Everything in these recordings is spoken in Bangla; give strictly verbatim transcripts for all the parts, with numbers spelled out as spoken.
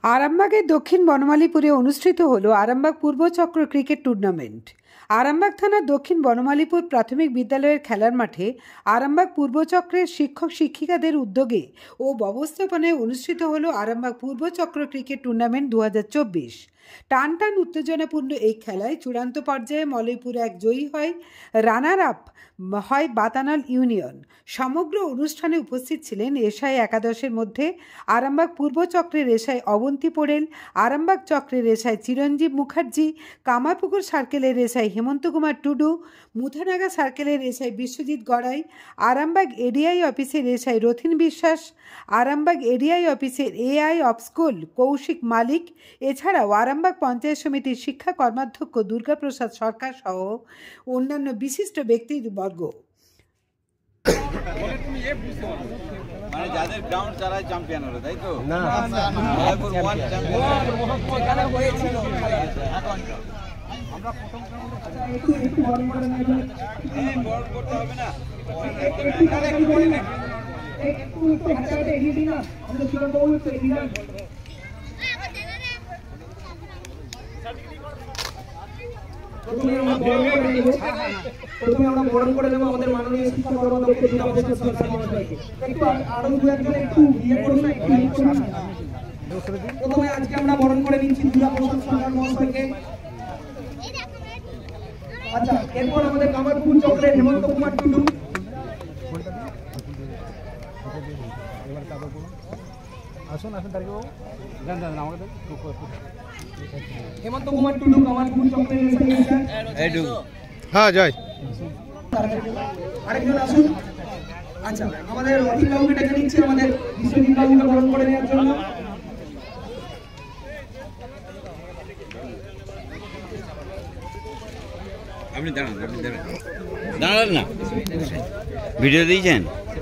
আরামবাগের দক্ষিণ বনমালীপুরে অনুষ্ঠিত হলো আরামবাগ পূর্বচক্র ক্রিকেট টুর্নামেন্ট। আরামবাগ থানার দক্ষিণ বনমালীপুর প্রাথমিক বিদ্যালয়ের খেলার মাঠে আরামবাগ পূর্বচক্রের শিক্ষক শিক্ষিকাদের উদ্যোগে ও ব্যবস্থাপনায় অনুষ্ঠিত হলো আরামবাগ পূর্বচক্র ক্রিকেট টুর্নামেন্ট দু হাজার চব্বিশ। টান টান উত্তেজনাপূর্ণ এই খেলায় চূড়ান্ত পর্যায়ে মলয়পুর এক জয়ী হয়, রানার আপ হয় বাতানাল ইউনিয়ন। সমগ্র অনুষ্ঠানে উপস্থিত ছিলেন এসআই একাদশের মধ্যে আরামবাগ পূর্বচক্রের এসআই অবন্তী পোড়েল, আরামবাগ চক্রের এসআই চিরঞ্জীব মুখার্জি, কামারপুকুর সার্কেলের এসআই হেমন্ত কুমার টুডু, মুথানাগা সার্কেলের এসআই বিশ্বজিৎ গড়াই, আরামবাগ এডিআই অফিসের এসআই রথিন বিশ্বাস, আরামবাগ এডিআই অফিসের AI of school Kaushik Malik, এছাড়াও আরামবাগ পঞ্চায়েত সমিতির শিক্ষা কর্মাধ্যক্ষ দুর্গাপ্রসাদ সরকার সহ অন্যান্য বিশিষ্ট ব্যক্তিবর্গ। মানে যাদের গ্রাউন্ড যারা চ্যাম্পিয়ন হলো তাই তো না মলয়পুর ওয়ান চ্যাম্পিয়ন এখানে হয়েছিল। এখন আমরা প্রথম একটু একটু বড় করে না এই বড় করতে হবে না একটু করে না একটু একটু হাতে এগিয়ে দিন না আমরা চলন বাবু একটু এগিয়ে যান। প্রথমে আমরা বড় করে নেব প্রথমে আমরা বরণ করে নেব আমাদের মাননীয় শিক্ষা কর্মদক্ষ দুর্গাপ্রসাদ সরকার মহাশয়কে। একটু আরো দু একজন একটু ইয়ে করুন না, একটু হেল্প করুন। প্রথমে আজকে আমরা বরণ করে নিচ্ছি দুর্গাপ্রসাদ সরকার মহাশয়কে। আচ্ছা, এরপর আমাদের কামারপুকুর চক্রের হেমন্ত কুমার টুডু। আসুন আসুন তারিখ জান জান আমাকে হেমন্ত কুমার টুডু কামারপুকুর চক্রের এসআই। হ্যাঁ জয় আরেকজন আসুন। আচ্ছা, আমাদের রথিন বাবুকে ডেকে নিচ্ছি আমাদের বিশ্বজিৎ বাবুকে বরণ করে নেওয়ার জন্য। আপনি দাঁড়ান আপনি দাঁড়ান দাঁড়ান না ভিডিও দিয়েছেন।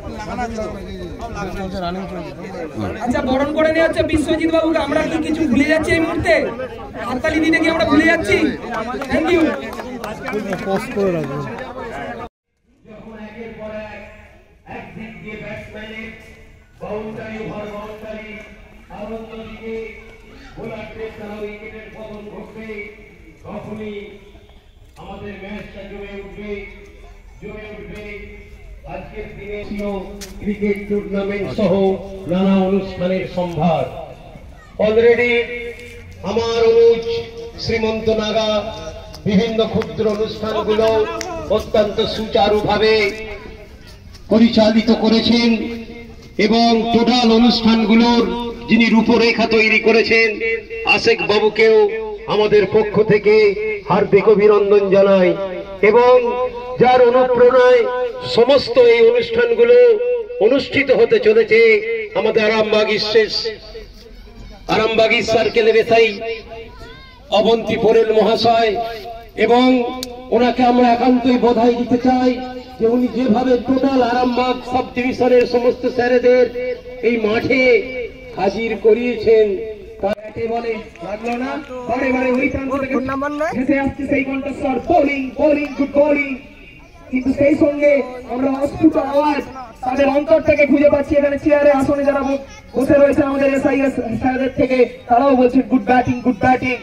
আচ্ছা, বরণ করে নেওয়া হচ্ছে বিশ্বজিৎ বাবুকে। আমরা কি কিছু ভুলে যাচ্ছি এই মুহূর্তে? হাততালি দিতে কি আমরা ভুলে যাচ্ছি? Thank you. পোস্ট করে রাখবো। যখন একের পর এক একদিক দিয়ে ব্যাটসম্যানের বাউন্ডারি ওভার বাউন্ডারি আর অন্যদিকে বোলার প্রেসার উইকেটের পতন ঘটবে, তখনই আমাদের ম্যাচটা জমে উঠবে জমে উঠবে আজকের দিনে ক্রিকেট টুর্নামেন্ট সহ নানা অনুষ্ঠানের সম্ভার। অলরেডি আমার অনুজ শ্রীমন্ত নাগা বিভিন্ন ক্ষুদ্র অনুষ্ঠানগুলো অত্যন্ত সুচারুভাবে পরিচালিত করেছেন এবং টোটাল অনুষ্ঠানগুলোর যিনি রূপরেখা তৈরি করেছেন আশেক বাবুকেও আমাদের পক্ষ থেকে হার্দিক অভিনন্দন জানাই এবং যার অনুপ্রেরণায় সমস্ত এই অনুষ্ঠানগুলো অনুষ্ঠিত হতে চলেছে আমাদের আরামবাগ শেষ আরামবাগী সার্কেলের এসআই অবন্তী পোড়েল মহাশয়, এবং ওনাকে আমরা একান্তই বধাই দিতে চাই যে উনি যেভাবে টোটাল আরামবাগ সাব ডিভিশনের সমস্ত স্যারেদের এই মাঠে হাজির করিয়েছেন বলে লাগলো না। বারে বারে ওই প্রান্ত থেকে ভেসে আসছে সেই কণ্ঠস্বর বোলিং বোলিং গুড বোলিং, কিন্তু সেই সঙ্গে আমরা অস্ফুট আওয়াজ তাদের অন্তর থেকে খুঁজে পাচ্ছি। এখানে চেয়ারে আসনে যারা বসে রয়েছে আমাদের এসআই স্যারদের থেকে, তারাও বলছে good batting good batting.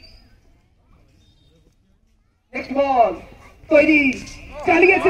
Next ball তৈরি চালিয়েছে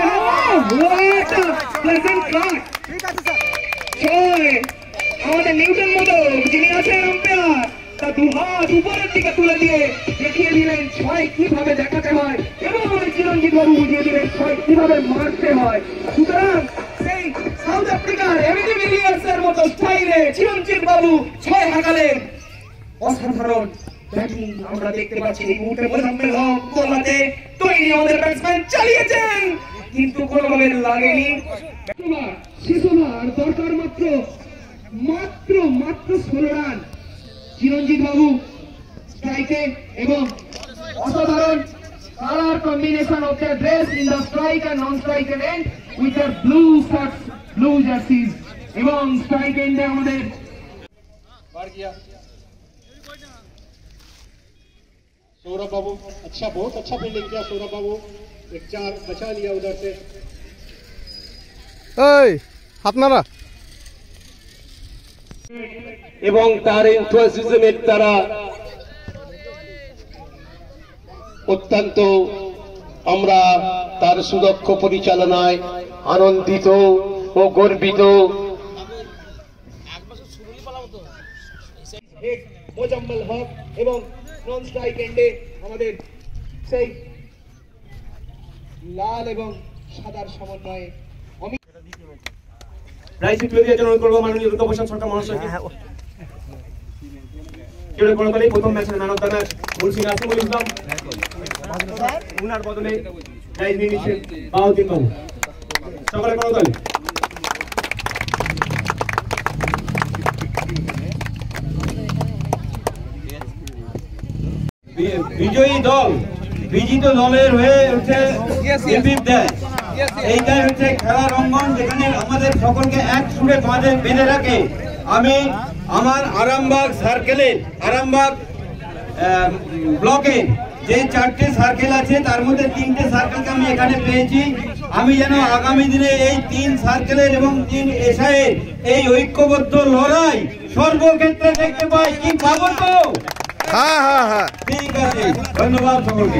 আমাদের নিউটন মোদক, যিনি আছেন আম্পায়ার, তা দু হাত উপরের দিকে তুলে দিয়ে দেখিয়ে দিলেন ছয় কিভাবে দেখাতে হয় এবং আমাদের চিরঞ্জিত বাবু বুঝিয়ে দিলেন ছয় কিভাবে মারতে হয়। সুতরাং সেই সাউথ আফ্রিকার এবিডি মিলিয়ার্সের মতো স্টাইলে চিরঞ্জিত বাবু ছয় হাঁকালেন। অসাধারণ ব্যাটিং আমরা দেখতে পাচ্ছি এই মুহূর্তে। মোজাম্মেল হক বলাতে তৈরি, আমাদের ব্যাটসম্যান চালিয়েছেন কিন্তু কোনোভাবে লাগেনি। শেষবার দরকার মাত্র মাত্র মাত্র ষোলো রান। চিরঞ্জিত বাবু স্ট্রাইকে এবং অসাধারণ colour combination of the dress in the strike end non strike end with the blue shirts blue jerseys এবং স্ট্রাইক এন্ডে আমাদের सौरभ बाबू अच्छा बहुत अच्छा फील्डिंग किया। सौरभ बाबू एक चार बचा लिया उधर से। हाथ मारा এবং তার এনথুয়াসিজমের দ্বারা অত্যন্ত আমরা তার সুদক্ষ পরিচালনায় আনন্দিত ও গর্বিত। মোজাম্মেল হক এবং নন স্ট্রাইক এন্ডে আমাদের সেই লাল এবং সাদার সমন্বয়ে প্রাইজ তুলে দিয়ে অনুরোধ করবো মাননীয় রূপবর্ষণ সরকার মহাশয়কে। প্রথম ম্যাচের man of the match Munshi Nasimul Islam, উনার বদলে প্রাইজ নিয়ে নিচ্ছেন বাউদ্দিন বাবু। সকলে করতালি। বিজয়ী দল বিজিত দলের হয়ে হচ্ছে দেয়, এইটাই হচ্ছে খেলার অঙ্গন যেখানে আমাদের সকলকে এক সুরে বাঁধে বেঁধে রাখে। আমি আমার আরামবাগ সার্কেলে আরামবাগ ব্লকে যে চারটে সার্কেল আছে তার মধ্যে তিনটে সার্কেলকে আমি এখানে পেয়েছি। আমি যেন আগামী দিনে এই তিন সার্কেলের এবং তিন এসআইয়ের এই ঐক্যবদ্ধ লড়াই সর্বক্ষেত্রে দেখতে পাই। কি পাবো তো? হ্যাঁ হ্যাঁ হ্যাঁ ঠিক আছে, ধন্যবাদ সকলকে।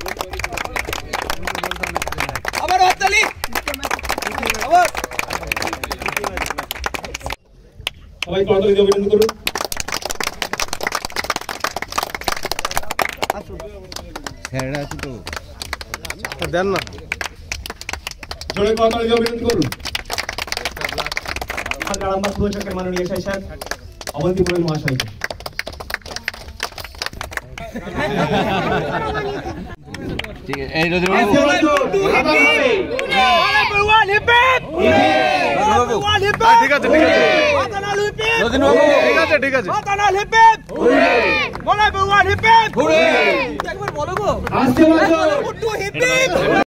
আবার হাততালি। আবার সবাই করতালি দিয়ে অভিনন্দন করুন। স্যারেরা আছে তো দেন না, জোরে করতালি দিয়ে অভিনন্দন করুন। আরামবাগ পূর্ব চক্রের মাননীয় এসআই সাহেব অবন্তিপুরের মহাশয়। ঠিক আছে, এই রোজ ঠিক আছে ঠিক আছে ঠিক আছে বলো গো।